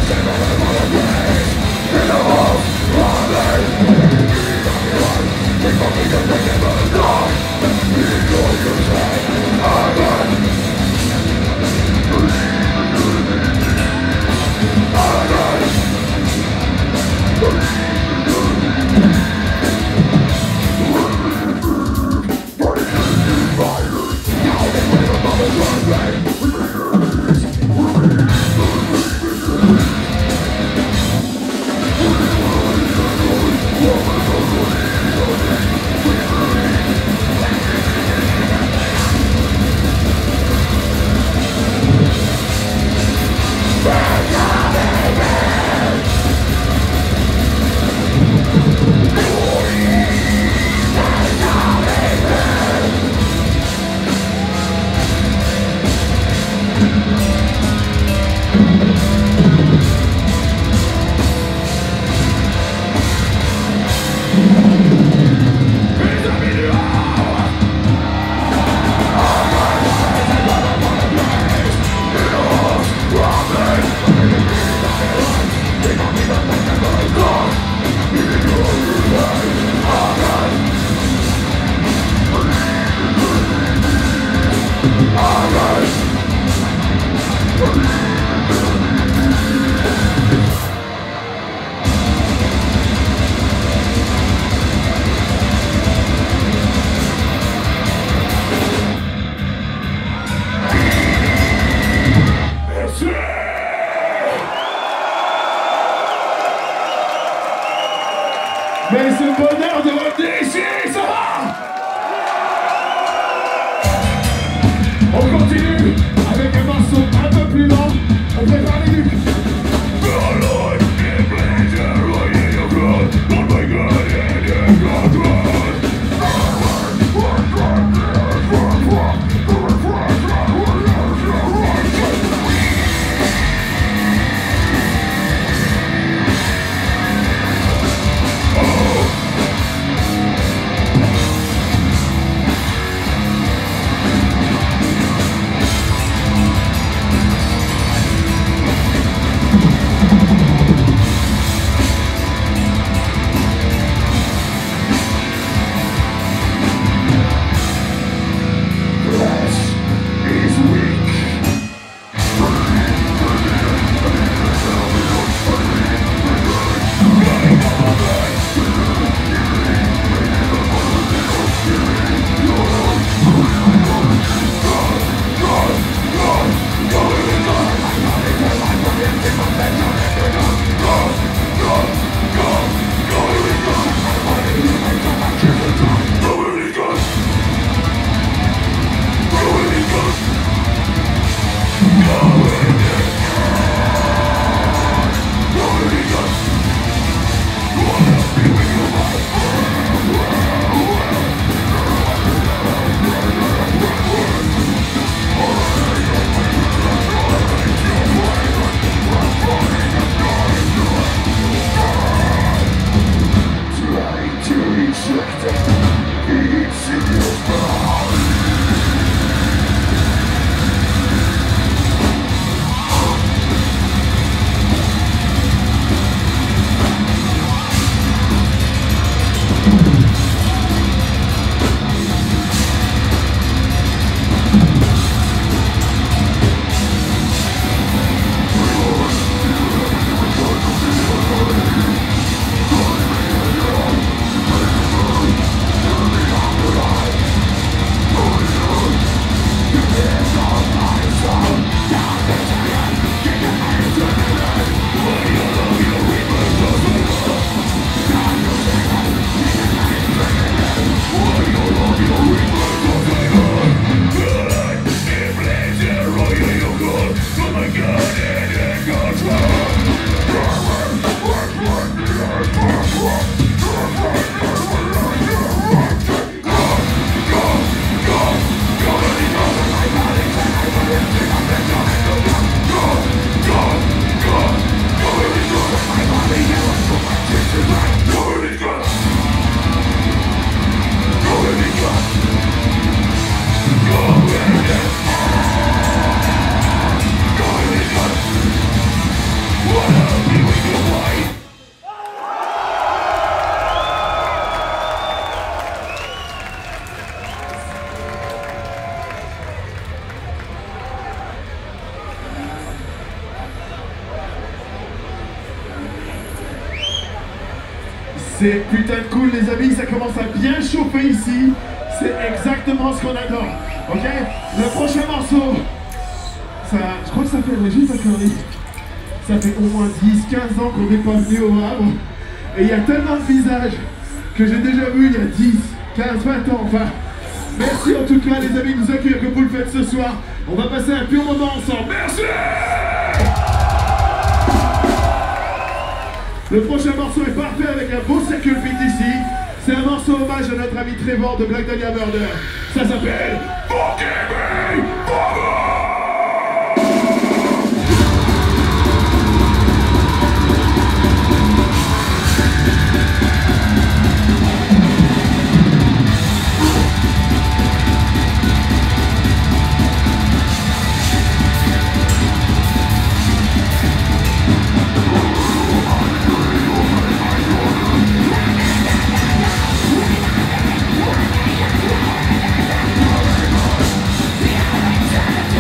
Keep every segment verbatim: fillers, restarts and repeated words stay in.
Mais c'est le bonheur de revenir ici, ça va? On continue avec un morceau un peu plus lent. On prépare les nuques. C'est putain de cool les amis, ça commence à bien chauffer ici. C'est exactement ce qu'on adore. Ok? Le prochain morceau, ça, je crois que ça fait juste un curly. Ça fait au moins dix quinze ans qu'on n'est pas venu au Havre. Et il y a tellement de visages que j'ai déjà vu il y a dix, quinze, vingt ans. Enfin, merci en tout cas les amis de nous accueillir comme vous le faites ce soir. On va passer un pur moment ensemble. Merci! Le prochain morceau est parfait avec un beau circle beat ici. C'est un morceau hommage à notre ami Trevor de Black Dahlia Murder. Ça s'appelle Forgive Me Forever. Yeah.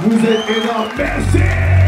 Vous êtes énormes, merci.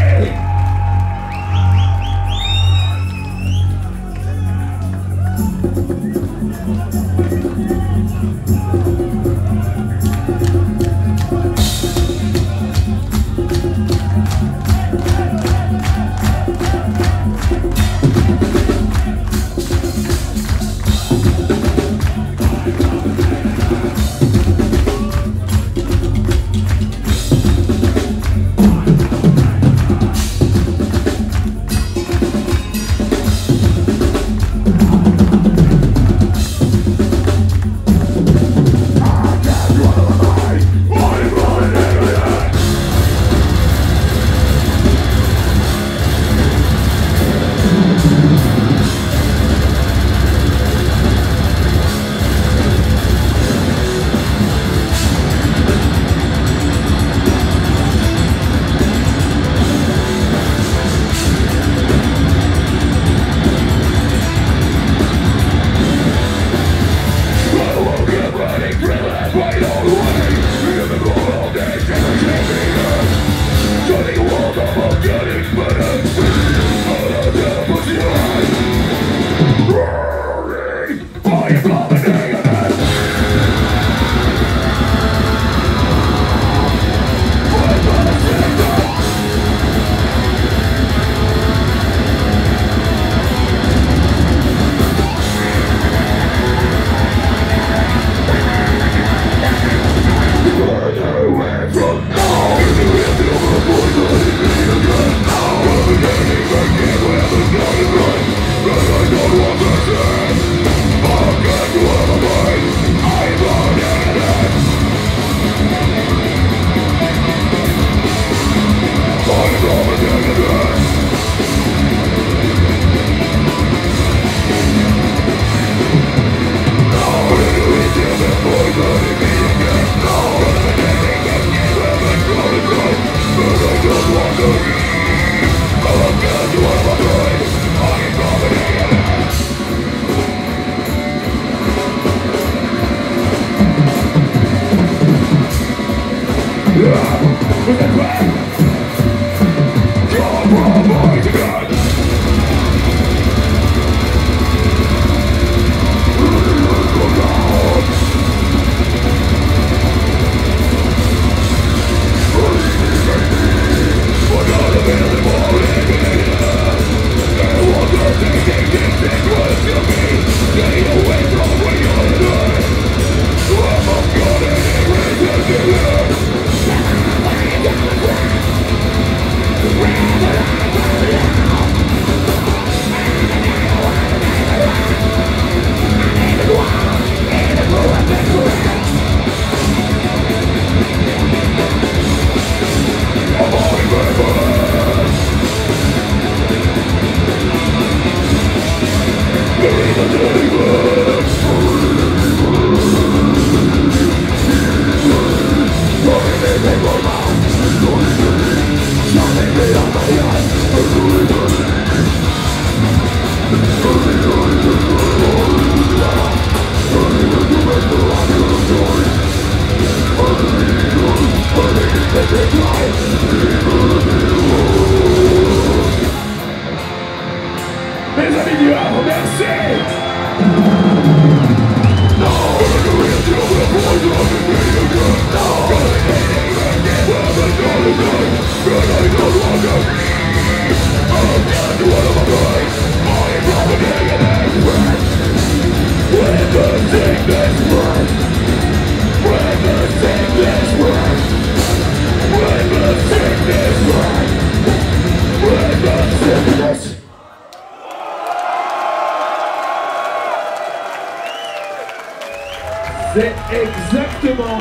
C'est exactement,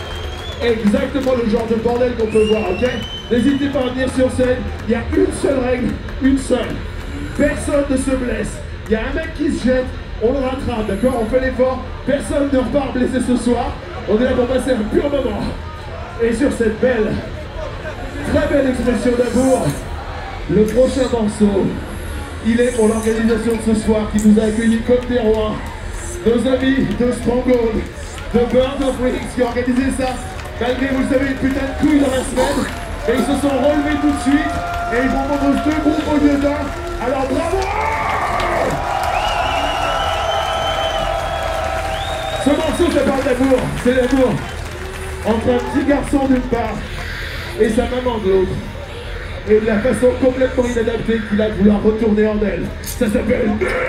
exactement le genre de bordel qu'on peut voir, ok? N'hésitez pas à venir sur scène, il y a une seule règle, une seule. Personne ne se blesse. Il y a un mec qui se jette, on le rattrape, d'accord? On fait l'effort, personne ne repart blessé ce soir. On est là pour passer un pur moment. Et sur cette belle, très belle expression d'amour, le prochain morceau, il est pour l'organisation de ce soir qui nous a accueillis comme des rois. Nos amis de Stronghold, de Bird of Rings qui ont organisé ça, malgré, vous le savez, une putain de couille dans la semaine. Mais ils se sont relevés tout de suite et ils vont prendre deux groupes au lieu d'un. Alors bravo! Ce morceau, ça parle d'amour. C'est l'amour entre un petit garçon d'une part et sa maman de l'autre. Et de la façon complètement inadaptée qu'il a de vouloir retourner en elle. Ça s'appelle...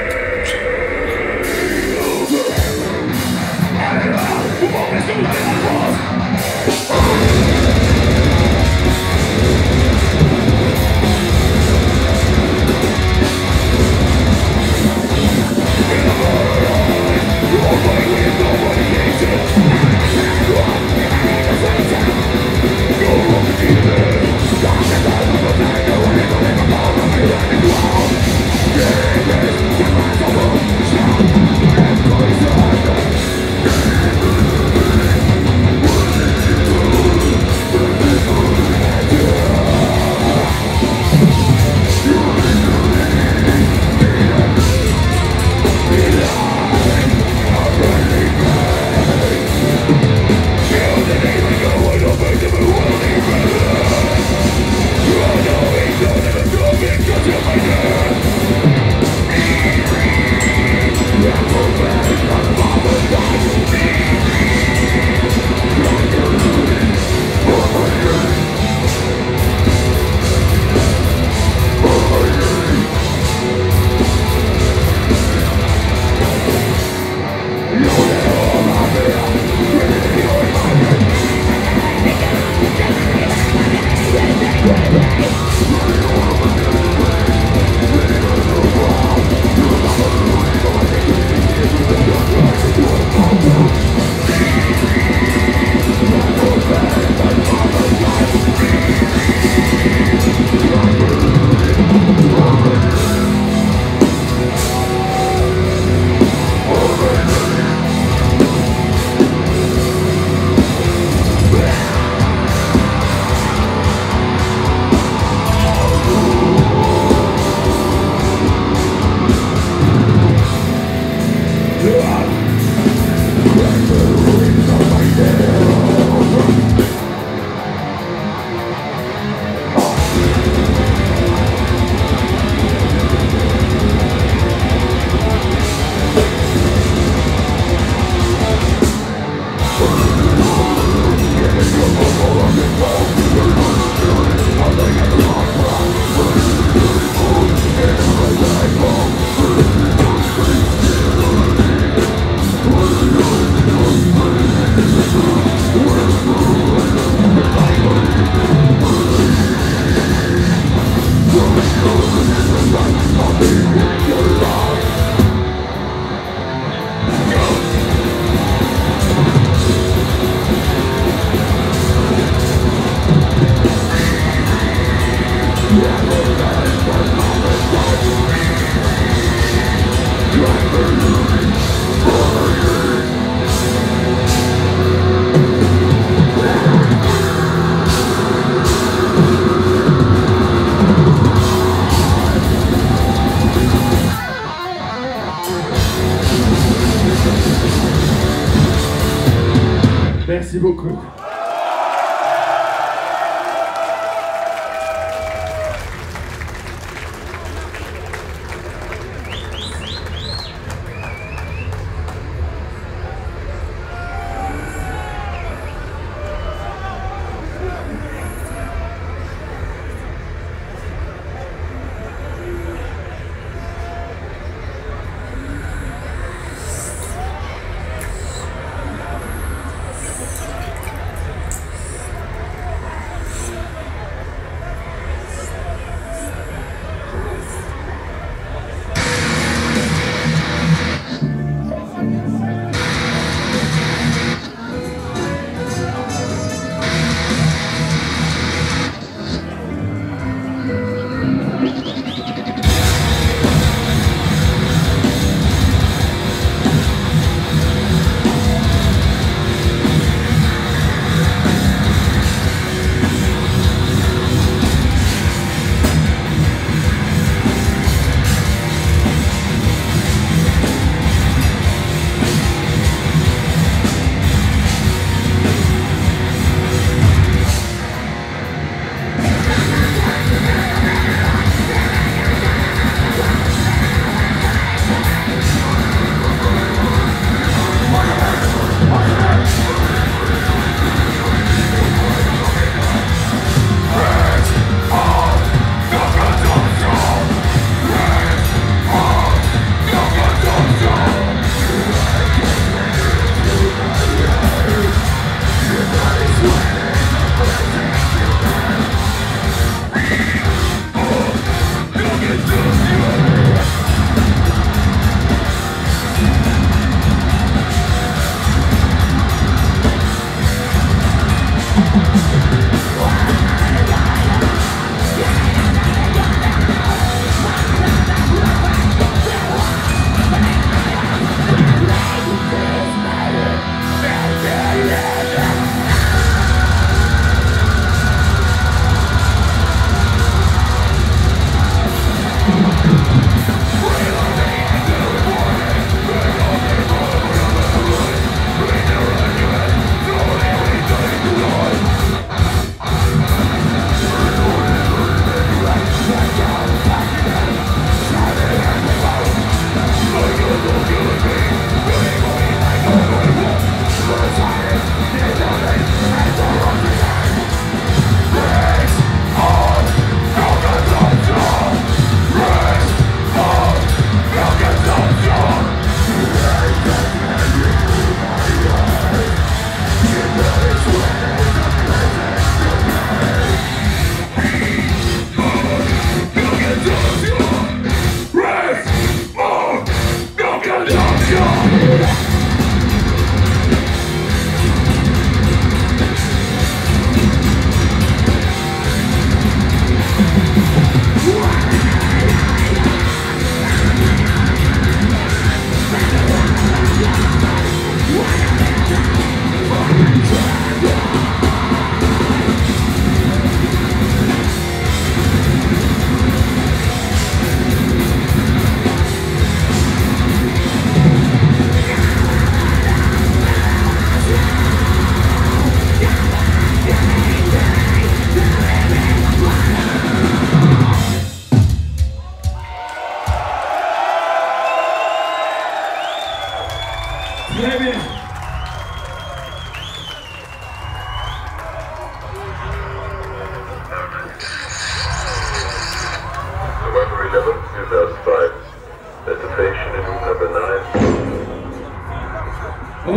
Merci beaucoup.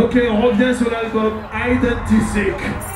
Ok, on revient sur l'album Identisic.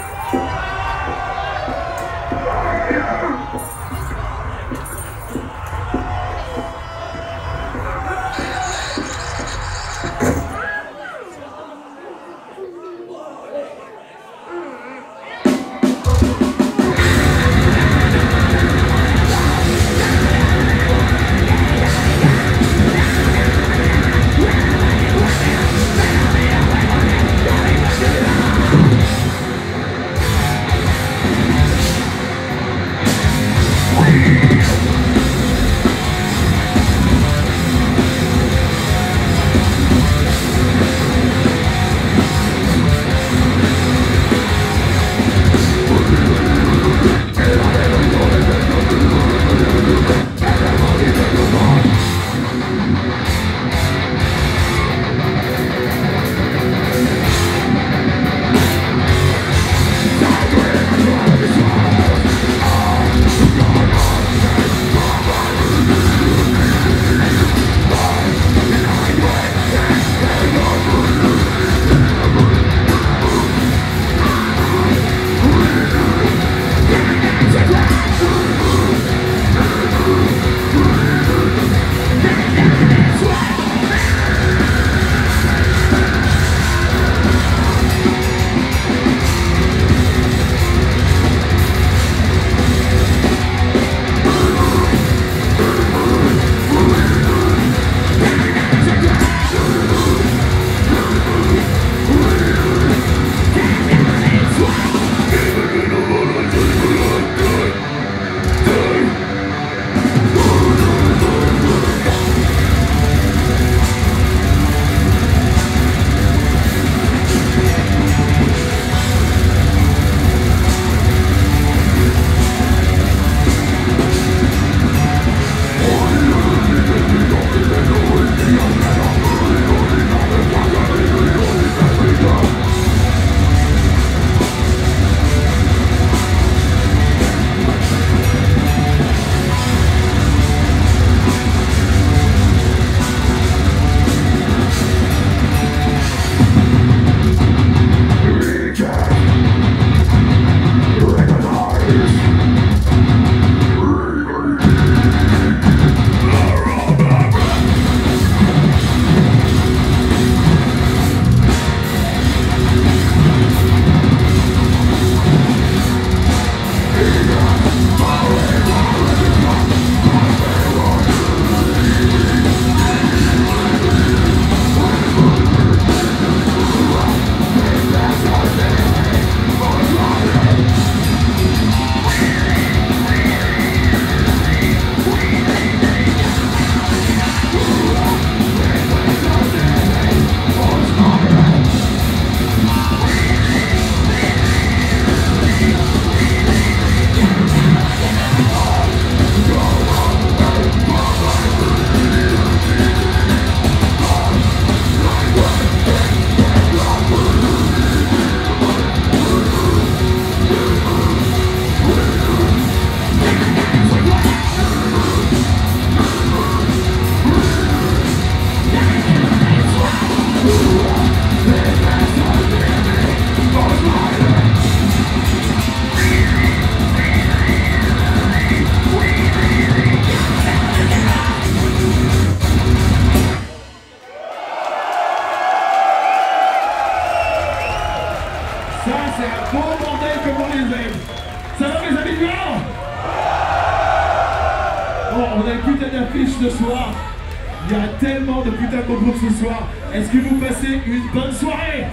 on a une putain d'affiche ce soir. Il y a tellement de putain de concours ce soir. Est-ce que vous passez une bonne soirée?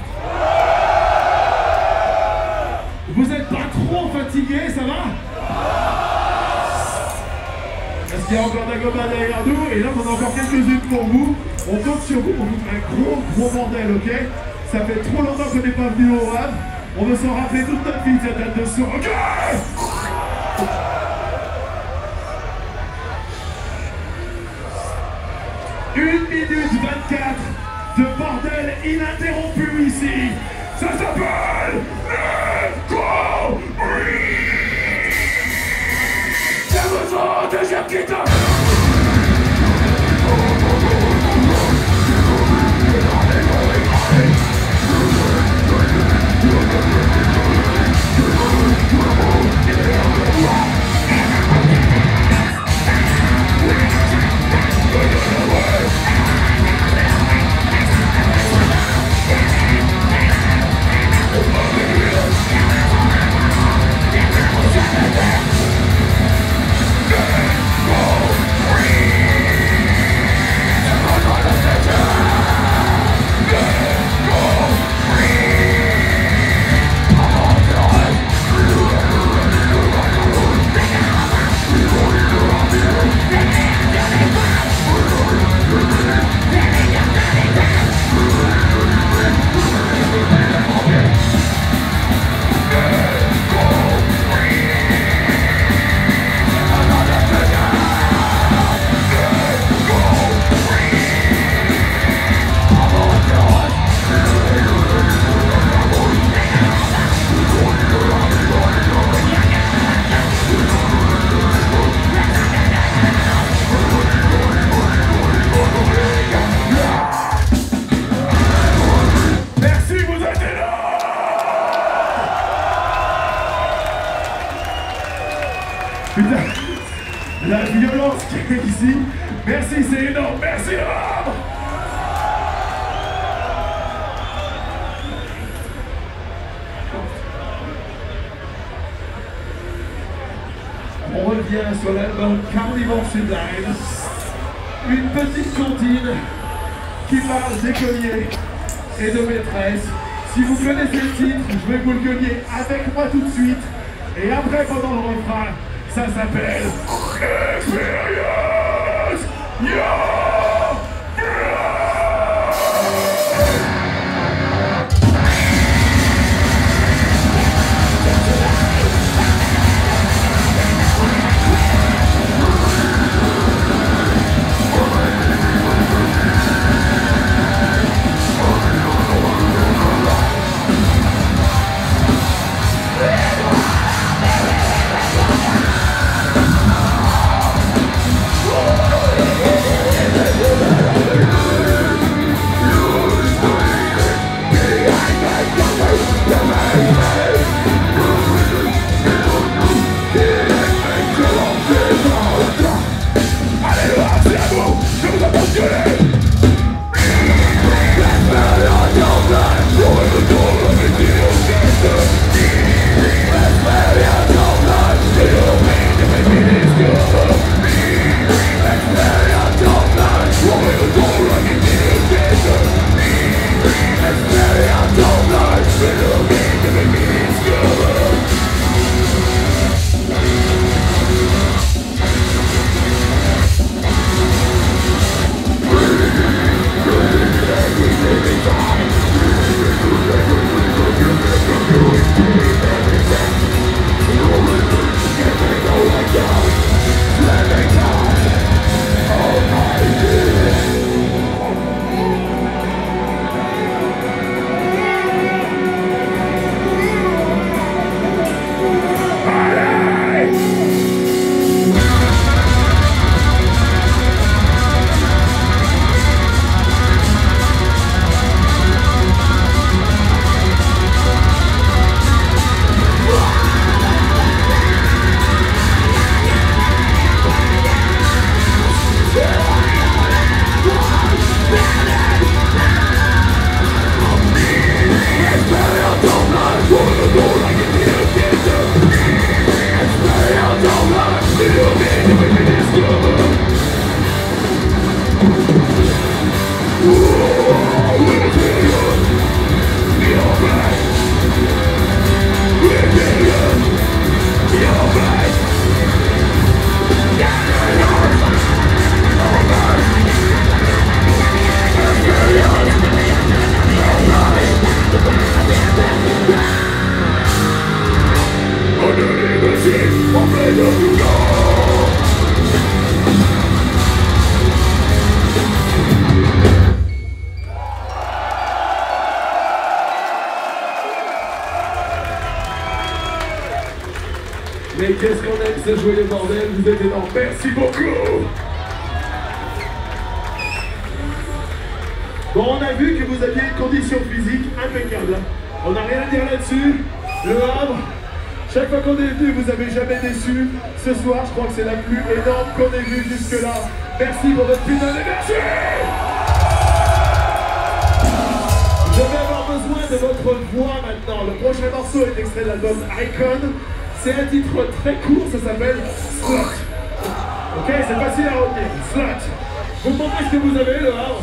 Vous êtes pas trop fatigué, ça va? Est-ce qu'il y a encore Dagobah derrière nous? Et là, on a encore quelques-unes pour vous. On compte sur vous pour vous faire un gros, gros bordel, ok? Ça fait trop longtemps qu'on n'est pas venu au Havre. On veut s'en rappeler toute notre vie, cette date de son. Ok! une minute vingt-quatre de bordel ininterrompu ici. Ça s'appelle Necrobree. J'ai besoin de Jacquita. La violence qui est ici. Merci, c'est énorme. Merci, Rob. On revient sur l'album Carnivore Sublime. Une petite comptine qui parle d'écoliers et de maîtresses. Si vous connaissez le titre, je vais vous le gueuler avec moi tout de suite. Et après, pendant le refrain, ça s'appelle Experience Your Mais qu'est-ce qu'on aime ce joyeux bordel, vous êtes énorme, merci beaucoup. Bon, on a vu que vous aviez une condition physique impeccable. On n'a rien à dire là-dessus. Le Havre, chaque fois qu'on est venu, vous avez jamais déçu. Ce soir, je crois que c'est la plus énorme qu'on ait vue jusque-là. Merci pour votre putain d'énergie. Je vais avoir besoin de votre voix maintenant. Le prochain morceau est extrait de l'album Icon. C'est un titre très court, ça s'appelle Slut. Ok, c'est facile à retenir. Slut. Vous montrez ce que vous avez, le Havre.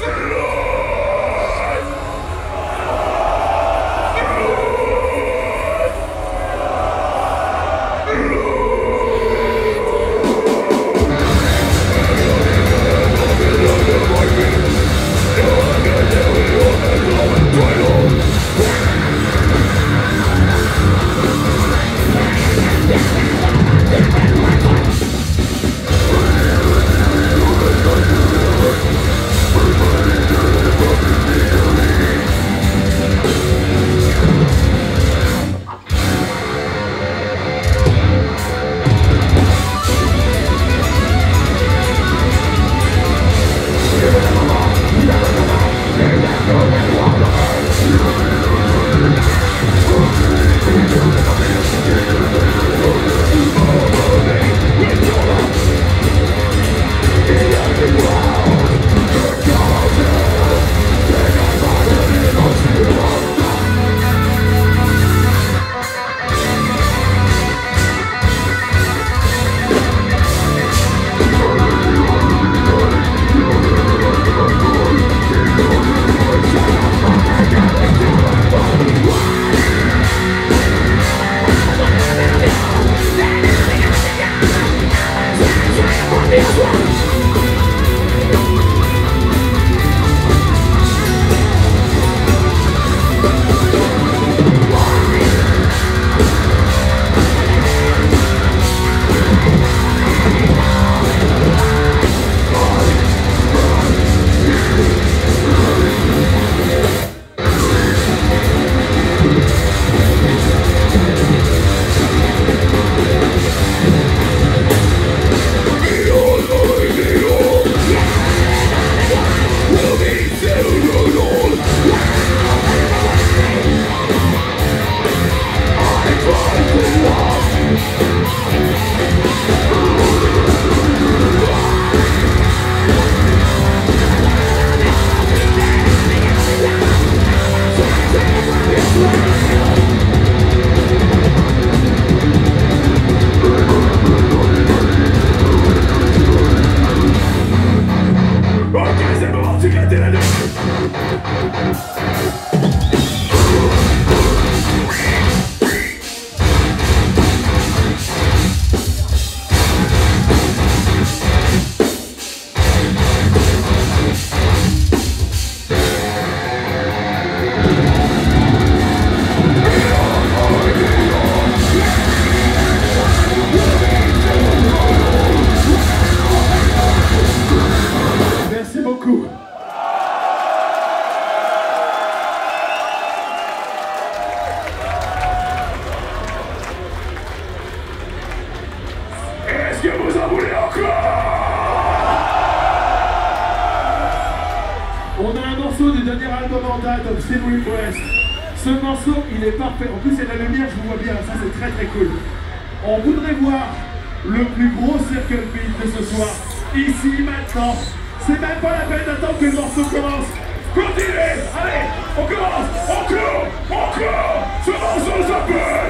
Ce morceau, il est parfait. En plus, il y a la lumière, je vous vois bien. Ça, c'est très très cool. On voudrait voir le plus gros circle beat de ce soir. Ici, maintenant. C'est même pas la peine d'attendre que le morceau commence. Continuez. Allez, on commence. Encore, encore. Ce morceau s'appelle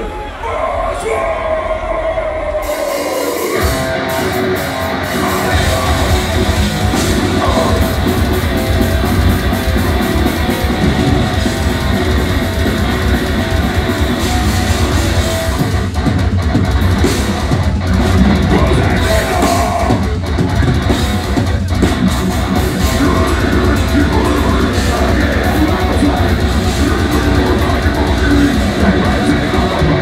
Bonsoir. We'll be right back.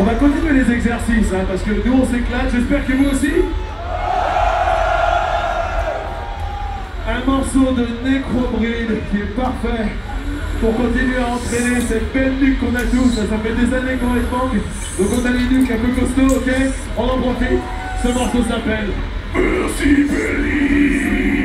va continuer les exercices, hein, parce que nous on s'éclate, j'espère que vous aussi. Un morceau de Necrobride qui est parfait pour continuer à entraîner cette belle nuque qu'on a tous. Ça, ça fait des années qu'on les manque, donc on a les nuques un peu costauds, ok? On en profite. Ce morceau s'appelle Merci Feliz.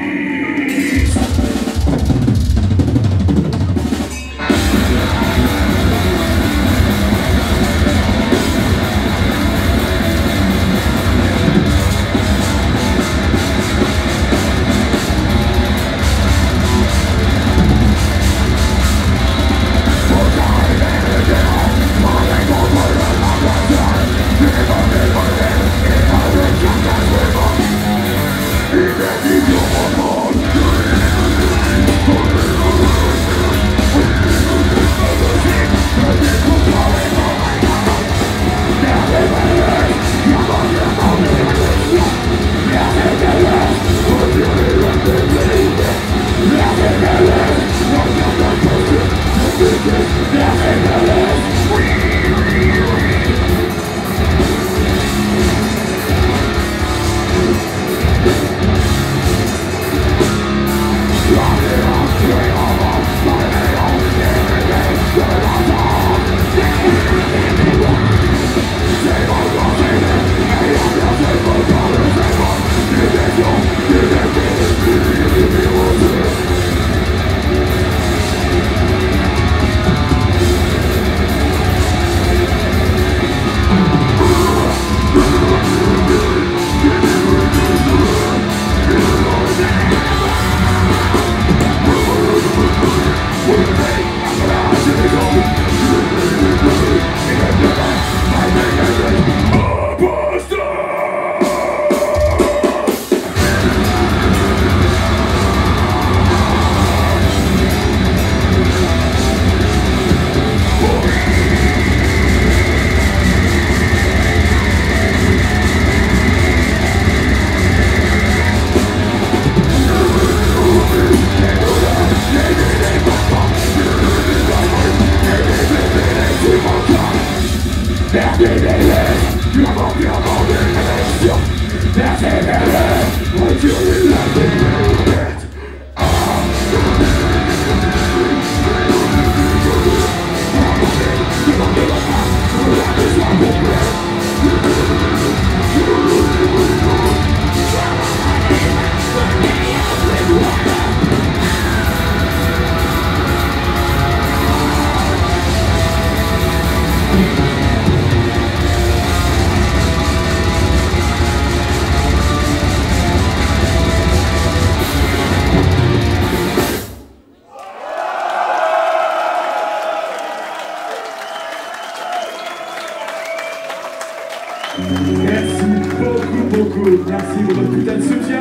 Merci beaucoup, beaucoup. Merci pour votre putain de soutien.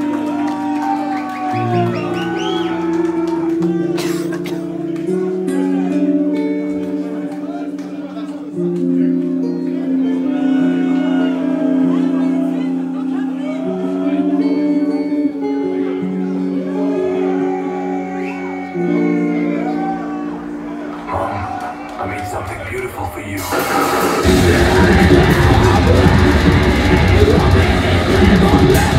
I made something beautiful for you. Yeah.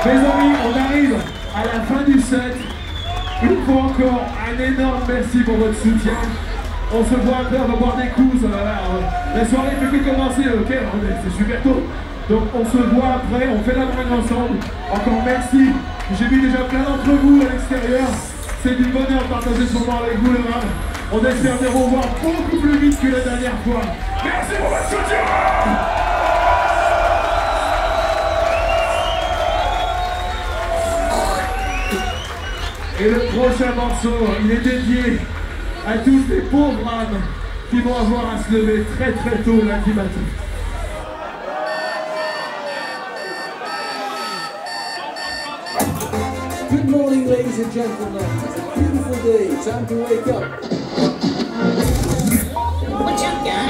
Mes amis, on arrive à la fin du set. Une fois encore, un énorme merci pour votre soutien. On se voit après, on va boire des coups. Ça va, la soirée fait que commencer, ok? C'est super tôt. Donc on se voit après, on fait la bringue ensemble. Encore merci. J'ai vu déjà plein d'entre vous à l'extérieur. C'est du bonheur de partager ce moment avec vous, les gars. On espère les revoir beaucoup plus vite que la dernière fois. Merci pour votre soutien. Et le prochain morceau, il est dédié à tous les pauvres âmes qui vont avoir à se lever très très tôt lundi matin. Good morning, ladies and gentlemen. It's a beautiful day. Time to wake up. What you got?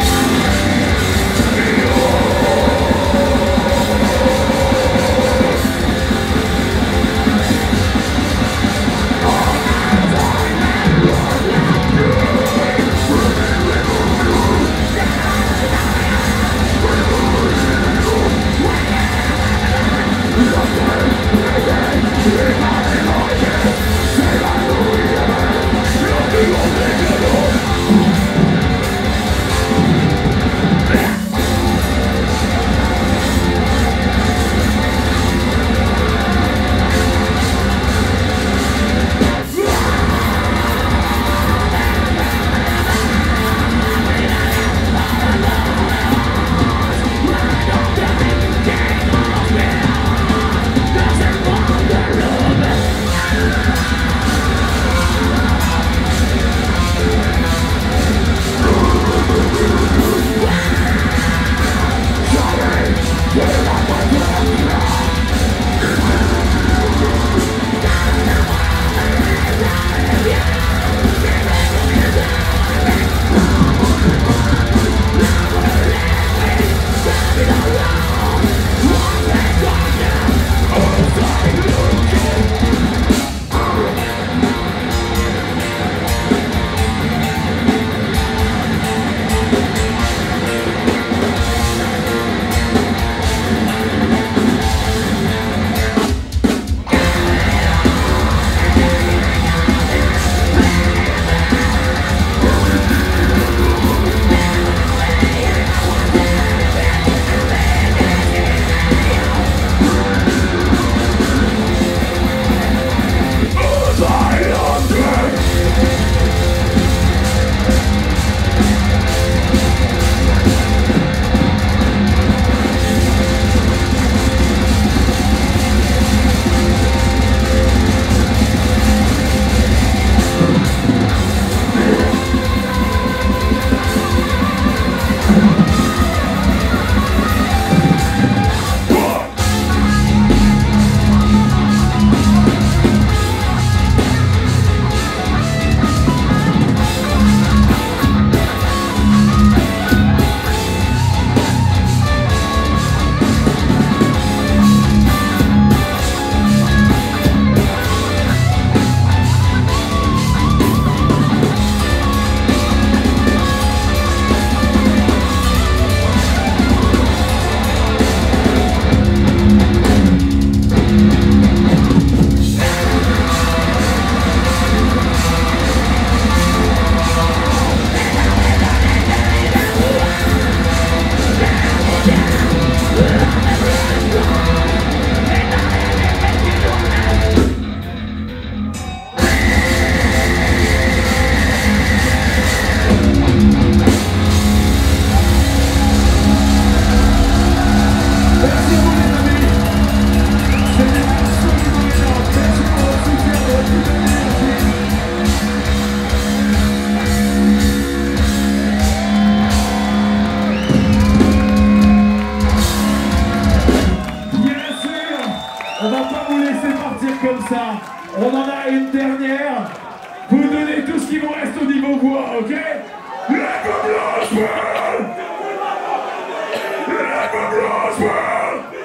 On en a une dernière. Vous donnez tout ce qui vous reste au niveau voix, ok? Let the blood swell! Let the blood swell!